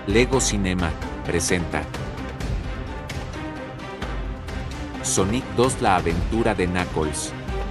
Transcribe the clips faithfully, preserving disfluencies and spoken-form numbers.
Lego Cinema presenta Sonic dos: La aventura de Knuckles.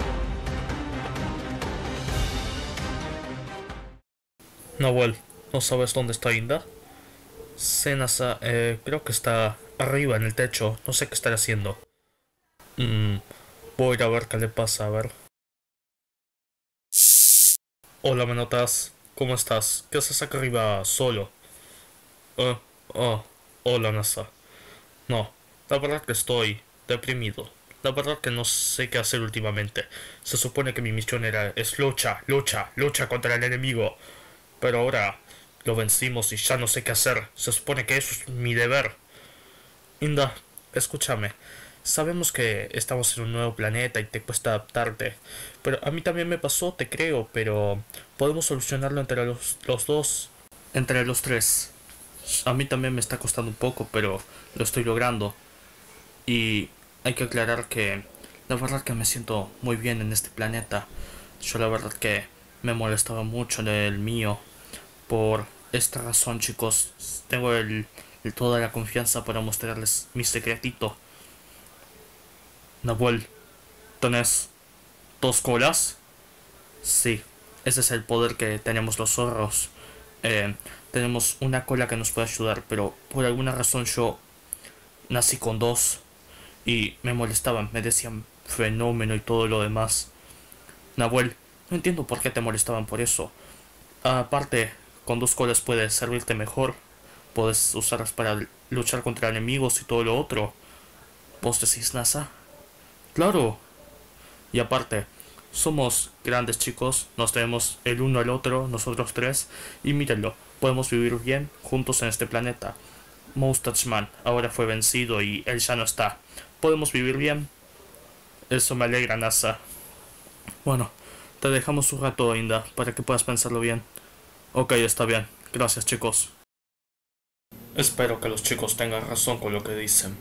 Nahuel, ¿no sabes dónde está Inda? Senasa, eh, creo que está arriba en el techo. No sé qué estará haciendo. Mm, voy a ir a ver qué le pasa, a ver. Hola, Menotas. ¿Cómo estás? ¿Qué haces acá arriba solo? Eh, oh, hola, Nasa. No, la verdad que estoy deprimido. La verdad que no sé qué hacer últimamente. Se supone que mi misión era es lucha, lucha, lucha contra el enemigo. Pero ahora lo vencimos y ya no sé qué hacer. Se supone que eso es mi deber. Inda, escúchame. Sabemos que estamos en un nuevo planeta y te cuesta adaptarte. Pero a mí también me pasó, te creo, pero podemos solucionarlo entre los, los dos. Entre los tres. A mí también me está costando un poco, pero lo estoy logrando. Y hay que aclarar que la verdad que me siento muy bien en este planeta. Yo la verdad que me molestaba mucho en el mío. Por esta razón, chicos, tengo el, el toda la confianza para mostrarles mi secretito. Nahuel, ¿tenés dos colas? Sí, ese es el poder que tenemos los zorros. Eh, tenemos una cola que nos puede ayudar, pero por alguna razón yo nací con dos y me molestaban, me decían fenómeno y todo lo demás. Nahuel, no entiendo por qué te molestaban por eso. Aparte, con dos colas puedes servirte mejor. Puedes usarlas para luchar contra enemigos y todo lo otro. ¿Vos decís, NASA? Claro. Y aparte, somos grandes chicos, nos tenemos el uno al otro, nosotros tres, y mírenlo, podemos vivir bien juntos en este planeta. Moustache Man ahora fue vencido y él ya no está. ¿Podemos vivir bien? Eso me alegra, NASA. Bueno, te dejamos un rato, Inda, para que puedas pensarlo bien. Ok, está bien. Gracias, chicos. Espero que los chicos tengan razón con lo que dicen.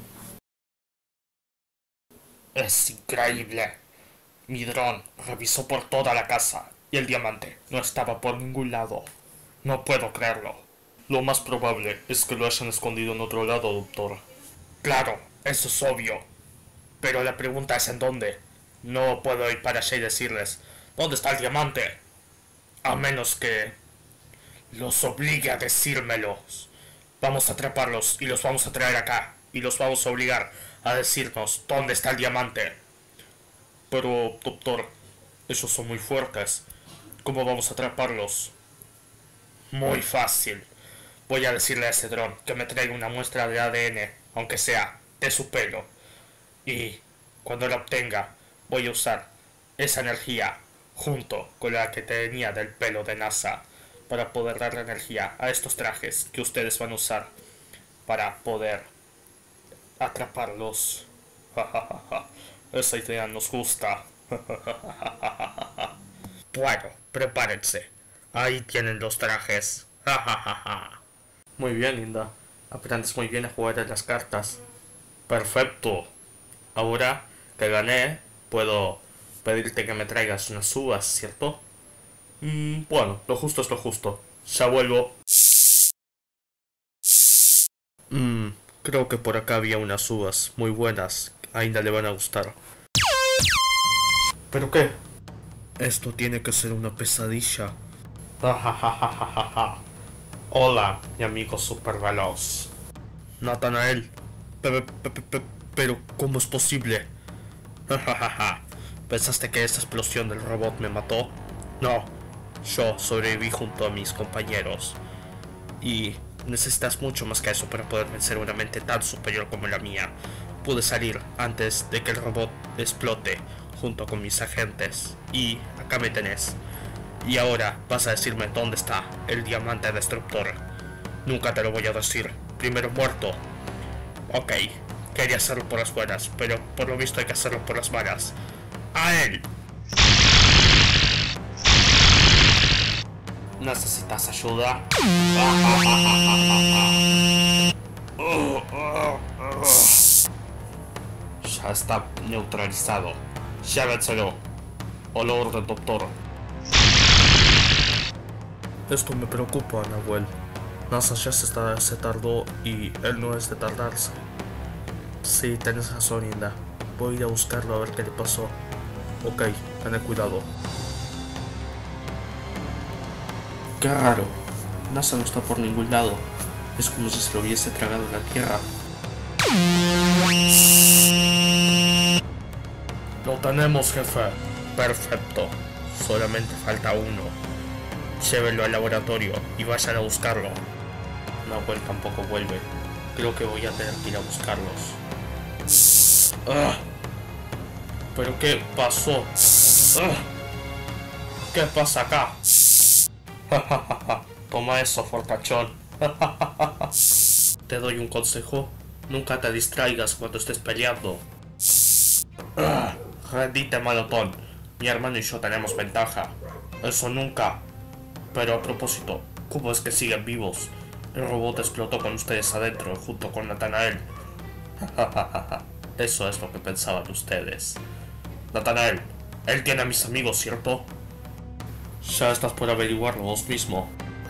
Es increíble. Mi dron revisó por toda la casa y el diamante no estaba por ningún lado. No puedo creerlo. Lo más probable es que lo hayan escondido en otro lado, doctor. Claro, eso es obvio. Pero la pregunta es en dónde. No puedo ir para allá y decirles, ¿dónde está el diamante? A menos que los obligue a decírmelos. Vamos a atraparlos y los vamos a traer acá. Y los vamos a obligar a decirnos dónde está el diamante. Pero, doctor, ellos son muy fuertes. ¿Cómo vamos a atraparlos? Muy fácil. Voy a decirle a ese dron que me traiga una muestra de A D N, aunque sea de su pelo. Y cuando la obtenga, voy a usar esa energía junto con la que tenía del pelo de NASA para poder darle energía a estos trajes que ustedes van a usar para poder atraparlos. Esa idea nos gusta. Bueno, prepárense. Ahí tienen los trajes. Muy bien, Linda. Aprendes muy bien a jugar a las cartas. Perfecto. Ahora que gané, puedo pedirte que me traigas unas uvas, ¿cierto? Mm, bueno, lo justo es lo justo. Ya vuelvo. Mmm, creo que por acá había unas uvas muy buenas. A Inda le van a gustar. ¿Pero qué? Esto tiene que ser una pesadilla. Hola, mi amigo super veloz. Nathanael. Pe- pe- pe- pe- Pero, ¿cómo es posible? ¿Pensaste que esa explosión del robot me mató? No. Yo sobreviví junto a mis compañeros. Y necesitas mucho más que eso para poder vencer una mente tan superior como la mía. Pude salir antes de que el robot explote junto con mis agentes. Y acá me tenés. Y ahora vas a decirme dónde está el diamante destructor. Nunca te lo voy a decir. Primero muerto. Ok, quería hacerlo por las buenas, pero por lo visto hay que hacerlo por las malas. ¡A él! ¿Necesitas ayuda? Ya está neutralizado. Llévenselo. O lo orden, doctor. Esto me preocupa, Nahuel. NASA ya se, está, se tardó y él no es de tardarse. Sí, tenés razón, Inda. Voy a ir a buscarlo a ver qué le pasó. Ok, ten cuidado. Qué raro. NASA no está por ningún lado. Es como si se lo hubiese tragado la Tierra. Lo tenemos, jefe. Perfecto. Solamente falta uno. Llévenlo al laboratorio y vayan a buscarlo. Nahuel tampoco vuelve. Creo que voy a tener que ir a buscarlos. Ah. ¿Pero qué pasó? Ah. ¿Qué pasa acá? Toma eso, fortachón. Te doy un consejo. Nunca te distraigas cuando estés peleando. Ah. Rendite, malotón. Mi hermano y yo tenemos ventaja. Eso nunca. Pero a propósito, ¿cómo es que siguen vivos? El robot explotó con ustedes adentro, junto con Nathanael. Eso es lo que pensaban ustedes. Nathanael, él tiene a mis amigos, ¿cierto? Ya estás por averiguarlo vos mismo.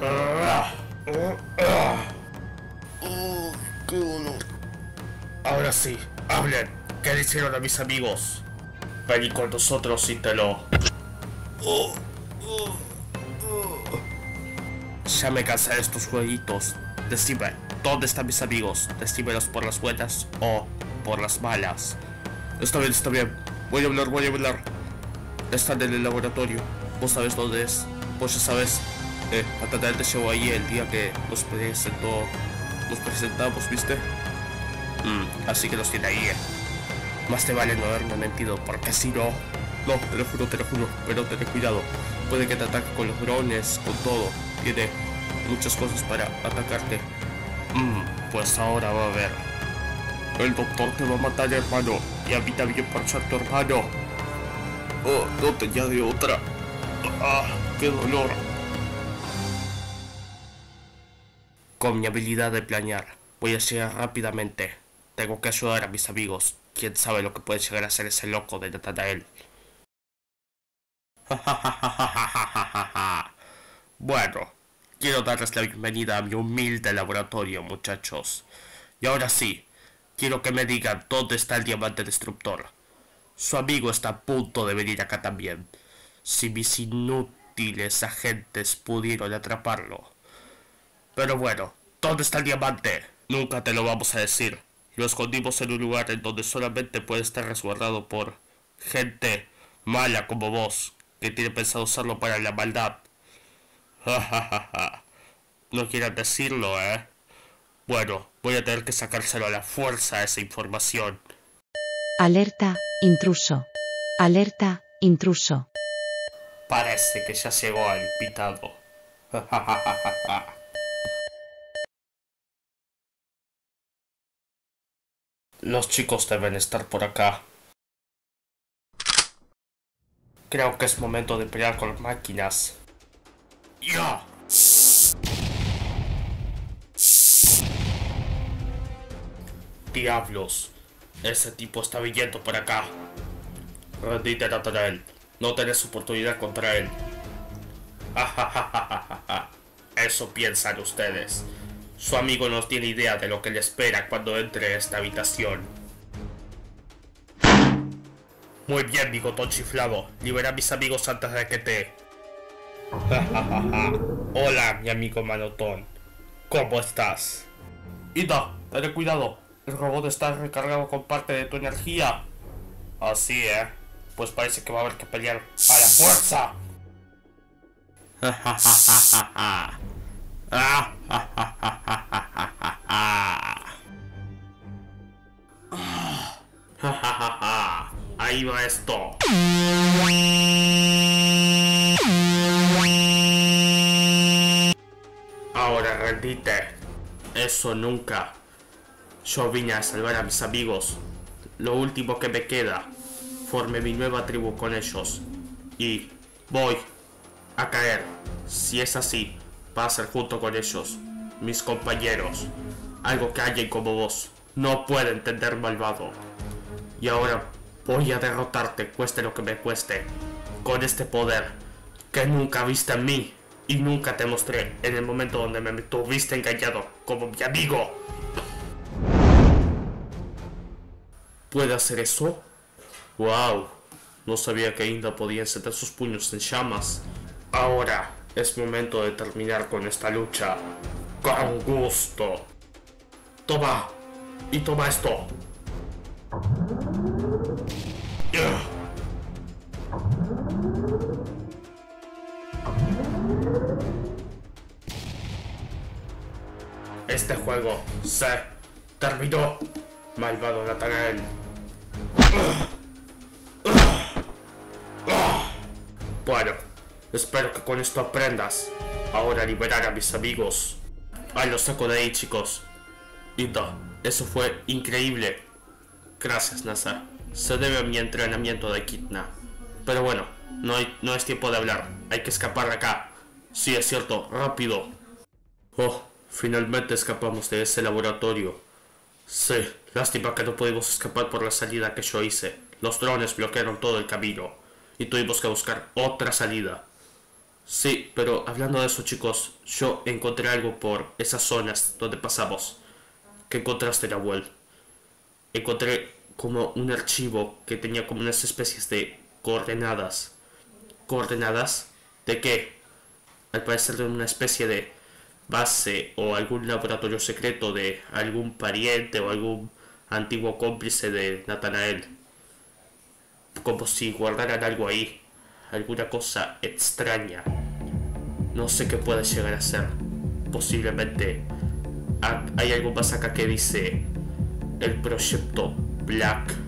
¡Qué dolor! Ahora sí, hablen. ¿Qué le hicieron a mis amigos? Vení con nosotros y te lo... Ya me cansé de estos jueguitos. Decime, ¿dónde están mis amigos? Decímelos por las buenas o por las malas. Está bien, está bien. Voy a hablar, voy a hablar. Están en el laboratorio. ¿Vos sabés dónde es? Vos ya sabes. Eh, Nathanael te llevó ahí el día que nos presentó... Nos presentamos, ¿viste? Mm, así que los tiene ahí. Eh. Más te vale no haberme mentido, porque si no... No, te lo juro, te lo juro. Pero ten cuidado. Puede que te ataque con los drones, con todo. Tiene muchas cosas para atacarte. Mm, pues ahora va a ver. El doctor te va a matar, hermano. Y a mí también por ser tu hermano. Oh, no tenía de otra. Ah, qué dolor. Con mi habilidad de planear, voy a llegar rápidamente. Tengo que ayudar a mis amigos. Quién sabe lo que puede llegar a ser ese loco de Nathanael. Bueno, quiero darles la bienvenida a mi humilde laboratorio, muchachos. Y ahora sí, quiero que me digan dónde está el diamante destructor. Su amigo está a punto de venir acá también. Si mis inútiles agentes pudieron atraparlo. Pero bueno, ¿dónde está el diamante? Nunca te lo vamos a decir. Lo escondimos en un lugar en donde solamente puede estar resguardado por gente mala como vos, que tiene pensado usarlo para la maldad. No quieran decirlo, ¿eh? Bueno, voy a tener que sacárselo a la fuerza esa información. Alerta, intruso. Alerta, intruso. Parece que ya llegó el invitado. Los chicos deben estar por acá. Creo que es momento de pelear con máquinas. ¡Ya! ¡Diablos! Ese tipo está viniendo por acá. Rendite, Nathanael. No tenés oportunidad contra él. Eso piensan ustedes. Su amigo no tiene idea de lo que le espera cuando entre a esta habitación. Muy bien, bigotón chiflado. Libera a mis amigos antes de que te... Hola, mi amigo Manotón. ¿Cómo estás? Ida, ten cuidado. El robot está recargado con parte de tu energía. Así, ¿eh? Pues parece que va a haber que pelear a la fuerza. Ahí va esto. Ahora rendite. Eso nunca. Yo vine a salvar a mis amigos. Lo último que me queda. Formé mi nueva tribu con ellos. Y voy a caer. Si es así, va a ser junto con ellos. Mis compañeros. Algo que alguien como vos no puede entender, malvado. Y ahora voy a derrotarte, cueste lo que me cueste. Con este poder que nunca viste en mí. Y nunca te mostré en el momento donde me tuviste engañado como mi amigo. ¿Puede hacer eso? ¡Wow! No sabía que Inda podía encender sus puños en llamas. Ahora es momento de terminar con esta lucha. ¡Con gusto! ¡Toma! Y toma esto. Este juego se terminó, malvado Nathanael. Bueno, espero que con esto aprendas. Ahora liberar a mis amigos. Ay, los saco de ahí, chicos. Inda, eso fue increíble. Gracias, Nasa. Se debe a mi entrenamiento de Echidna. Pero bueno, no, hay, no es tiempo de hablar. Hay que escapar de acá. Sí, es cierto, rápido. Oh, finalmente escapamos de ese laboratorio. Sí, lástima que no pudimos escapar por la salida que yo hice. Los drones bloquearon todo el camino y tuvimos que buscar otra salida. Sí, pero hablando de eso, chicos, yo encontré algo por esas zonas donde pasamos. ¿Qué encontraste, Nahuel? Encontré como un archivo que tenía como unas especies de coordenadas. ¿Coordenadas? ¿De qué? Al parecer de una especie de base o algún laboratorio secreto de algún pariente o algún antiguo cómplice de Nathanael. Como si guardaran algo ahí. Alguna cosa extraña. No sé qué puede llegar a ser. Posiblemente hay algo más acá que dice el proyecto Black.